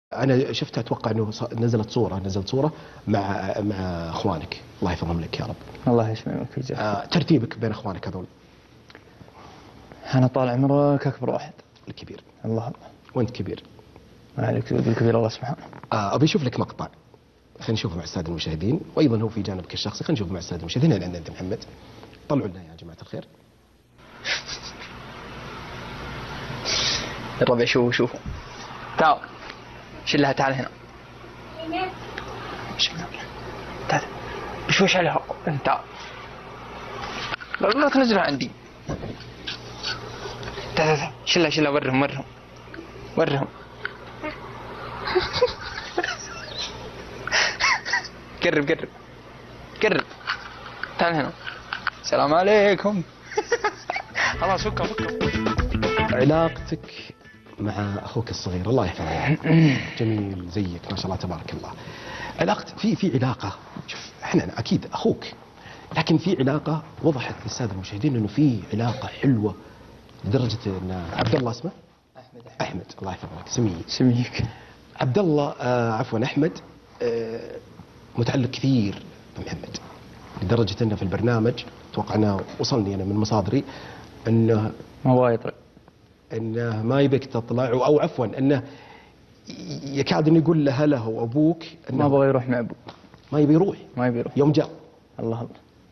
انا شفتها، اتوقع انه نزلت صوره مع اخوانك، الله يحفظهم لك يا رب. الله يسلمك ويجزاك. ترتيبك بين اخوانك هذول؟ انا طال عمرك اكبر واحد. الكبير. الله. وانت كبير. ما عليك تقول الكبير الله سبحانه. ابي اشوف لك مقطع، خلينا نشوفه مع الساده المشاهدين، وايضا هو في جانبك الشخصي، خلينا نشوفه مع الساده المشاهدين. هنا عندنا انت محمد، طلعوا لنا يا جماعه الخير. الربع شوفوا تعال شلها، تعال هنا. تعال بشوش عليها. تعال لا تنزلها عندي. تعال شلها ورهم قرب تعال هنا. السلام عليكم. خلاص فكها. علاقتك مع اخوك الصغير الله يحفظه جميل زيك ما شاء الله تبارك الله. علاقتك في علاقه، شوف احنا اكيد اخوك، لكن في علاقه وضحت للساده المشاهدين انه في علاقه حلوه لدرجه ان عبد الله اسمه احمد الله يحفظك سميك عبد الله عفوا احمد متعلق كثير بمحمد، لدرجه انه في البرنامج اتوقع انه وصلني انا من مصادري انه ما هو يطلع، انه ما يبيك تطلع، او عفوا انه يكاد انه يقول له وابوك ما بغى يروح مع ابوه، ما يبي يروح يوم جاء. الله.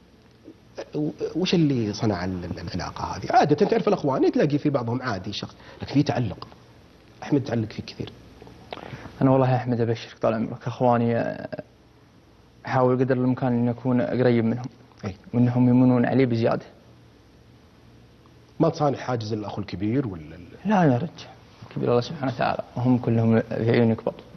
وش اللي صنع العلاقه هذه؟ عاده تعرف الاخوان تلاقي في بعضهم عادي شخص، لكن في تعلق. احمد تعلق فيك كثير. انا والله يا احمد ابشرك طال عمرك، اخواني احاول قدر الامكان ان اكون قريب منهم وانهم يمنون علي بزياده. ما تصانع حاجز الاخ الكبير ولا لا يا رجل، كبير الله سبحانه وتعالى وهم كلهم في عيوني كبار.